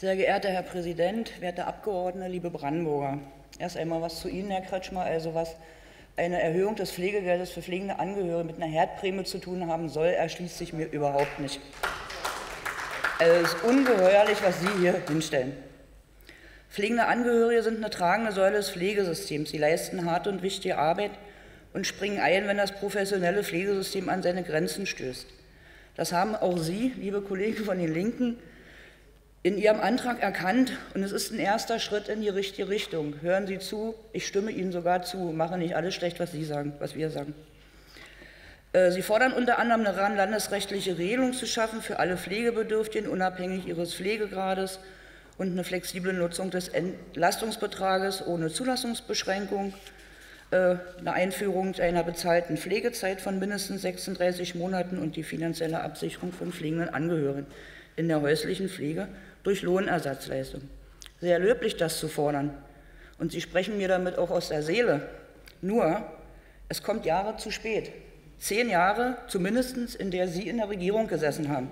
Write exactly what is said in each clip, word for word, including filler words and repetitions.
Sehr geehrter Herr Präsident, werte Abgeordnete, liebe Brandenburger. Erst einmal was zu Ihnen, Herr Kretschmer. Also was eine Erhöhung des Pflegegeldes für pflegende Angehörige mit einer Herdprämie zu tun haben soll, erschließt sich mir überhaupt nicht. Also es ist ungeheuerlich, was Sie hier hinstellen. Pflegende Angehörige sind eine tragende Säule des Pflegesystems. Sie leisten harte und wichtige Arbeit und springen ein, wenn das professionelle Pflegesystem an seine Grenzen stößt. Das haben auch Sie, liebe Kollegen von den Linken, in Ihrem Antrag erkannt, und es ist ein erster Schritt in die richtige Richtung. Hören Sie zu, ich stimme Ihnen sogar zu, mache nicht alles schlecht, was Sie sagen, was wir sagen. Sie fordern unter anderem eine landesrechtliche Regelung zu schaffen für alle Pflegebedürftigen, unabhängig ihres Pflegegrades, und eine flexible Nutzung des Entlastungsbetrages ohne Zulassungsbeschränkung, eine Einführung einer bezahlten Pflegezeit von mindestens sechsunddreißig Monaten und die finanzielle Absicherung von pflegenden Angehörigen in der häuslichen Pflege durch Lohnersatzleistung. Sehr löblich, das zu fordern. Und Sie sprechen mir damit auch aus der Seele. Nur, es kommt Jahre zu spät. Zehn Jahre zumindest, in der Sie in der Regierung gesessen haben.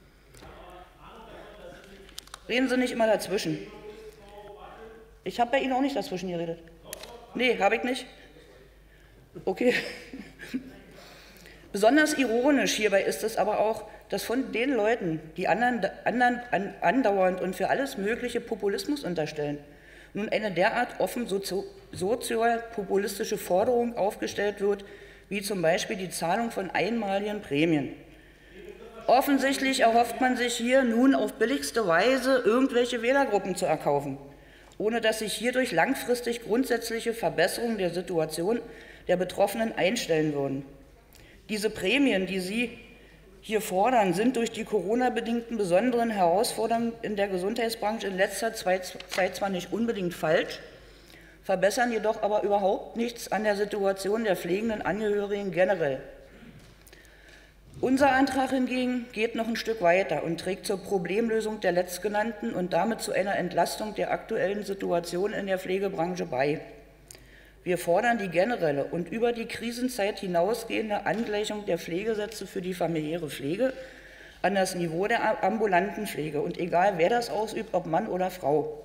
Reden Sie nicht immer dazwischen. Ich habe bei Ihnen auch nicht dazwischen geredet. Nee, habe ich nicht. Okay. Besonders ironisch hierbei ist es aber auch, dass von den Leuten, die anderen, anderen an, andauernd und für alles mögliche Populismus unterstellen, nun eine derart offen sozio, soziopopulistische Forderung aufgestellt wird, wie zum Beispiel die Zahlung von einmaligen Prämien. Offensichtlich erhofft man sich hier nun auf billigste Weise irgendwelche Wählergruppen zu erkaufen, ohne dass sich hierdurch langfristig grundsätzliche Verbesserungen der Situation der Betroffenen einstellen würden. Diese Prämien, die Sie hier fordern, sind durch die Corona-bedingten besonderen Herausforderungen in der Gesundheitsbranche in letzter Zeit zwar nicht unbedingt falsch, verbessern jedoch aber überhaupt nichts an der Situation der pflegenden Angehörigen generell. Unser Antrag hingegen geht noch ein Stück weiter und trägt zur Problemlösung der letztgenannten und damit zu einer Entlastung der aktuellen Situation in der Pflegebranche bei. Wir fordern die generelle und über die Krisenzeit hinausgehende Angleichung der Pflegesätze für die familiäre Pflege an das Niveau der ambulanten Pflege, und egal wer das ausübt, ob Mann oder Frau.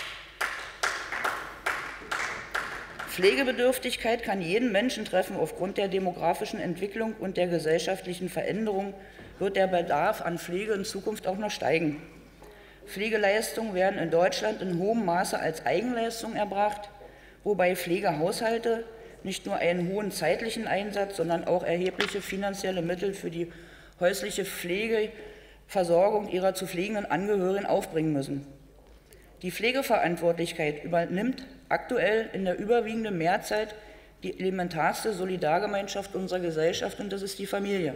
Pflegebedürftigkeit kann jeden Menschen treffen. Aufgrund der demografischen Entwicklung und der gesellschaftlichen Veränderung wird der Bedarf an Pflege in Zukunft auch noch steigen. Pflegeleistungen werden in Deutschland in hohem Maße als Eigenleistung erbracht, wobei Pflegehaushalte nicht nur einen hohen zeitlichen Einsatz, sondern auch erhebliche finanzielle Mittel für die häusliche Pflegeversorgung ihrer zu pflegenden Angehörigen aufbringen müssen. Die Pflegeverantwortlichkeit übernimmt aktuell in der überwiegenden Mehrzahl die elementarste Solidargemeinschaft unserer Gesellschaft, und das ist die Familie.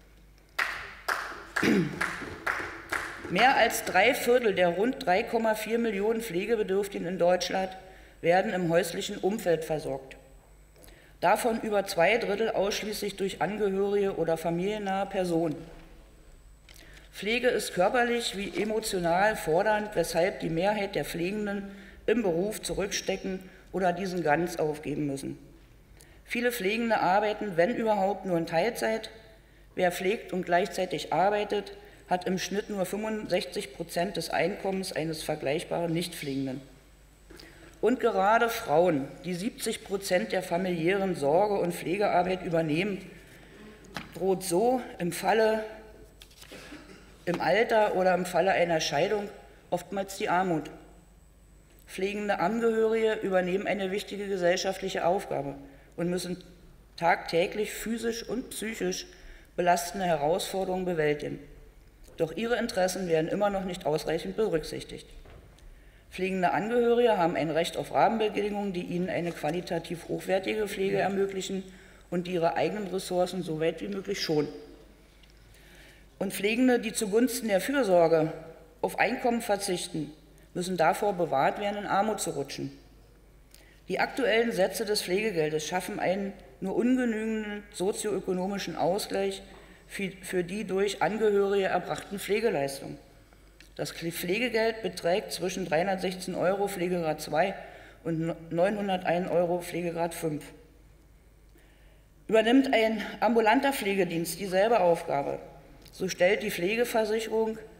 Mehr als drei Viertel der rund drei Komma vier Millionen Pflegebedürftigen in Deutschland werden im häuslichen Umfeld versorgt. Davon über zwei Drittel ausschließlich durch Angehörige oder familiennahe Personen. Pflege ist körperlich wie emotional fordernd, weshalb die Mehrheit der Pflegenden im Beruf zurückstecken oder diesen ganz aufgeben müssen. Viele Pflegende arbeiten, wenn überhaupt, nur in Teilzeit. Wer pflegt und gleichzeitig arbeitet, hat im Schnitt nur fünfundsechzig Prozent des Einkommens eines vergleichbaren Nichtpflegenden. Und gerade Frauen, die siebzig Prozent der familiären Sorge- und Pflegearbeit übernehmen, droht so im Falle, im Alter oder im Falle einer Scheidung oftmals die Armut. Pflegende Angehörige übernehmen eine wichtige gesellschaftliche Aufgabe und müssen tagtäglich physisch und psychisch belastende Herausforderungen bewältigen. Doch ihre Interessen werden immer noch nicht ausreichend berücksichtigt. Pflegende Angehörige haben ein Recht auf Rahmenbedingungen, die ihnen eine qualitativ hochwertige Pflege ermöglichen und die ihre eigenen Ressourcen so weit wie möglich schonen. Und Pflegende, die zugunsten der Fürsorge auf Einkommen verzichten, müssen davor bewahrt werden, in Armut zu rutschen. Die aktuellen Sätze des Pflegegeldes schaffen einen nur ungenügenden sozioökonomischen Ausgleich für die durch Angehörige erbrachten Pflegeleistungen. Das Pflegegeld beträgt zwischen dreihundertsechzehn Euro Pflegegrad zwei und neunhunderteins Euro Pflegegrad fünf. Übernimmt ein ambulanter Pflegedienst dieselbe Aufgabe, so stellt die Pflegeversicherung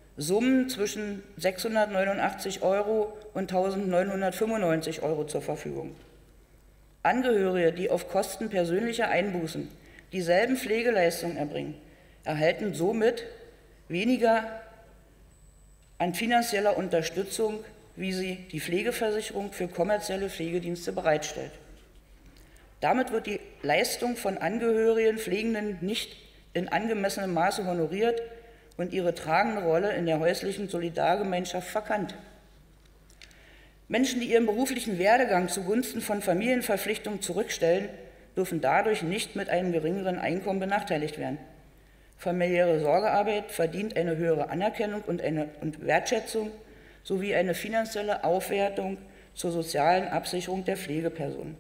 Summen zwischen sechshundertneunundachtzig Euro und eintausendneunhundertfünfundneunzig Euro zur Verfügung. Angehörige, die auf Kosten persönlicher Einbußen dieselben Pflegeleistungen erbringen, erhalten somit weniger an finanzieller Unterstützung, wie sie die Pflegeversicherung für kommerzielle Pflegedienste bereitstellt. Damit wird die Leistung von Angehörigen, Pflegenden nicht in angemessenem Maße honoriert und ihre tragende Rolle in der häuslichen Solidargemeinschaft verkannt. Menschen, die ihren beruflichen Werdegang zugunsten von Familienverpflichtungen zurückstellen, dürfen dadurch nicht mit einem geringeren Einkommen benachteiligt werden. Familiäre Sorgearbeit verdient eine höhere Anerkennung und, eine, und Wertschätzung sowie eine finanzielle Aufwertung zur sozialen Absicherung der Pflegepersonen.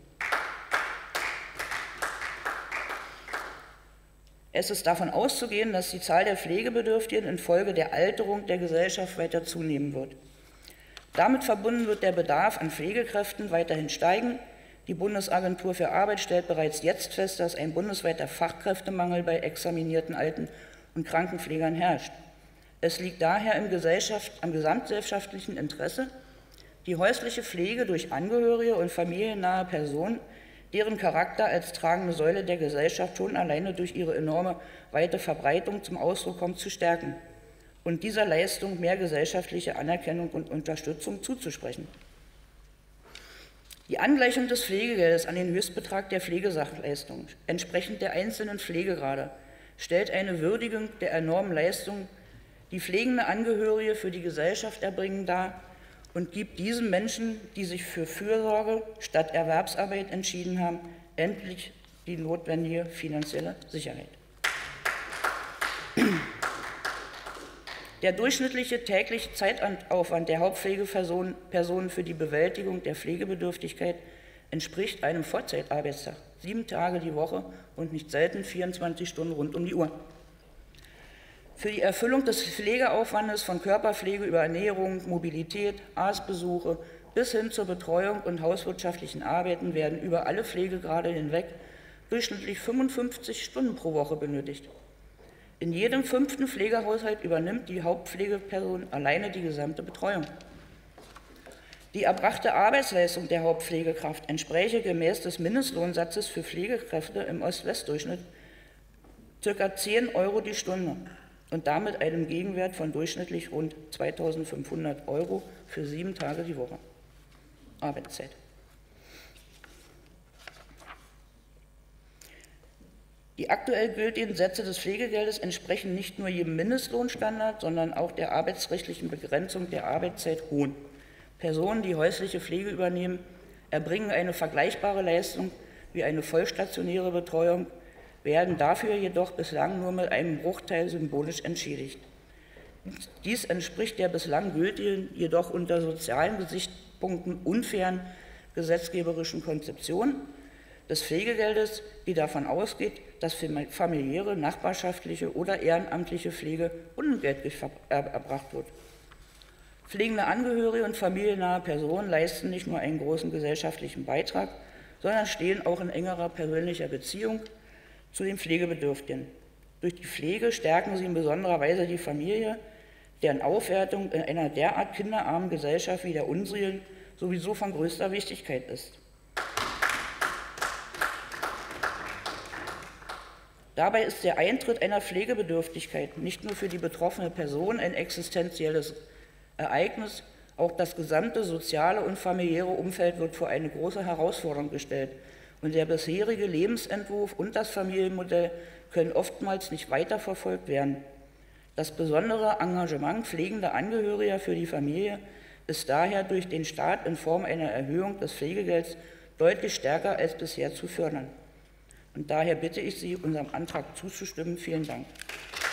Es ist davon auszugehen, dass die Zahl der Pflegebedürftigen infolge der Alterung der Gesellschaft weiter zunehmen wird. Damit verbunden wird der Bedarf an Pflegekräften weiterhin steigen. Die Bundesagentur für Arbeit stellt bereits jetzt fest, dass ein bundesweiter Fachkräftemangel bei examinierten Alten- und Krankenpflegern herrscht. Es liegt daher im Gesellschaft, am gesamtgesellschaftlichen Interesse, die häusliche Pflege durch Angehörige und familiennahe Personen, deren Charakter als tragende Säule der Gesellschaft schon alleine durch ihre enorme weite Verbreitung zum Ausdruck kommt, zu stärken und dieser Leistung mehr gesellschaftliche Anerkennung und Unterstützung zuzusprechen. Die Angleichung des Pflegegeldes an den Höchstbetrag der Pflegesachleistung entsprechend der einzelnen Pflegegrade stellt eine Würdigung der enormen Leistung, die pflegende Angehörige für die Gesellschaft erbringen, dar und gibt diesen Menschen, die sich für Fürsorge statt Erwerbsarbeit entschieden haben, endlich die notwendige finanzielle Sicherheit. Der durchschnittliche tägliche Zeitaufwand der Hauptpflegepersonen für die Bewältigung der Pflegebedürftigkeit entspricht einem Vollzeitarbeitstag, sieben Tage die Woche und nicht selten vierundzwanzig Stunden rund um die Uhr. Für die Erfüllung des Pflegeaufwandes von Körperpflege über Ernährung, Mobilität, Arztbesuche bis hin zur Betreuung und hauswirtschaftlichen Arbeiten werden über alle Pflegegrade hinweg durchschnittlich fünfundfünfzig Stunden pro Woche benötigt. In jedem fünften Pflegehaushalt übernimmt die Hauptpflegeperson alleine die gesamte Betreuung. Die erbrachte Arbeitsleistung der Hauptpflegekraft entspräche gemäß des Mindestlohnsatzes für Pflegekräfte im Ost-West-Durchschnitt ca. zehn Euro die Stunde und damit einem Gegenwert von durchschnittlich rund zweitausendfünfhundert Euro für sieben Tage die Woche Arbeitszeit. Die aktuell gültigen Sätze des Pflegegeldes entsprechen nicht nur jedem Mindestlohnstandard, sondern auch der arbeitsrechtlichen Begrenzung der Arbeitszeit hohen. Personen, die häusliche Pflege übernehmen, erbringen eine vergleichbare Leistung wie eine vollstationäre Betreuung, werden dafür jedoch bislang nur mit einem Bruchteil symbolisch entschädigt. Dies entspricht der bislang gültigen, jedoch unter sozialen Gesichtspunkten unfairen gesetzgeberischen Konzeption des Pflegegeldes, die davon ausgeht, dass familiäre, nachbarschaftliche oder ehrenamtliche Pflege unentgeltlich erbracht wird. Pflegende Angehörige und familiennahe Personen leisten nicht nur einen großen gesellschaftlichen Beitrag, sondern stehen auch in engerer persönlicher Beziehung zu den Pflegebedürftigen. Durch die Pflege stärken sie in besonderer Weise die Familie, deren Aufwertung in einer derart kinderarmen Gesellschaft wie der unsrigen sowieso von größter Wichtigkeit ist. Dabei ist der Eintritt einer Pflegebedürftigkeit nicht nur für die betroffene Person ein existenzielles Ereignis, auch das gesamte soziale und familiäre Umfeld wird vor eine große Herausforderung gestellt. Und der bisherige Lebensentwurf und das Familienmodell können oftmals nicht weiterverfolgt werden. Das besondere Engagement pflegender Angehöriger für die Familie ist daher durch den Staat in Form einer Erhöhung des Pflegegelds deutlich stärker als bisher zu fördern. Und daher bitte ich Sie, unserem Antrag zuzustimmen. Vielen Dank.